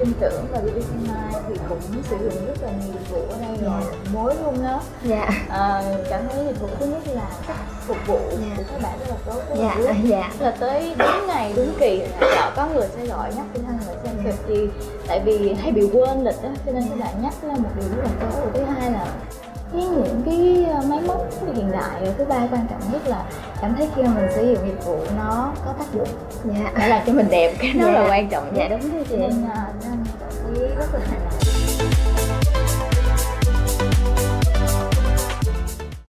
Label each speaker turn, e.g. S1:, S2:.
S1: tin tưởng và BB Smile thì cũng sử dụng rất là nhiều dịch vụ ở đây rồi, mối luôn đó.
S2: Dạ.
S1: Cảm thấy dịch vụ thứ nhất là cách phục vụ của các bạn rất là tốt.
S2: Dạ.
S1: Là tới đúng ngày đúng kỳ là sợ có người sẽ gọi nhắc đi thân người xem kịp thì tại vì hay bị quên lịch đó, cho nên các bạn nhắc là một điều rất là tốt. Và thứ hai là những cái máy móc hiện đại. Và thứ ba quan trọng nhất là cảm thấy khi mà mình sử dụng dịch vụ nó có tác dụng, để làm cho mình đẹp, cái đó là quan trọng nhất.
S2: Dạ đúng rồi chị.
S1: Nên cảm thấy rất là hài lòng.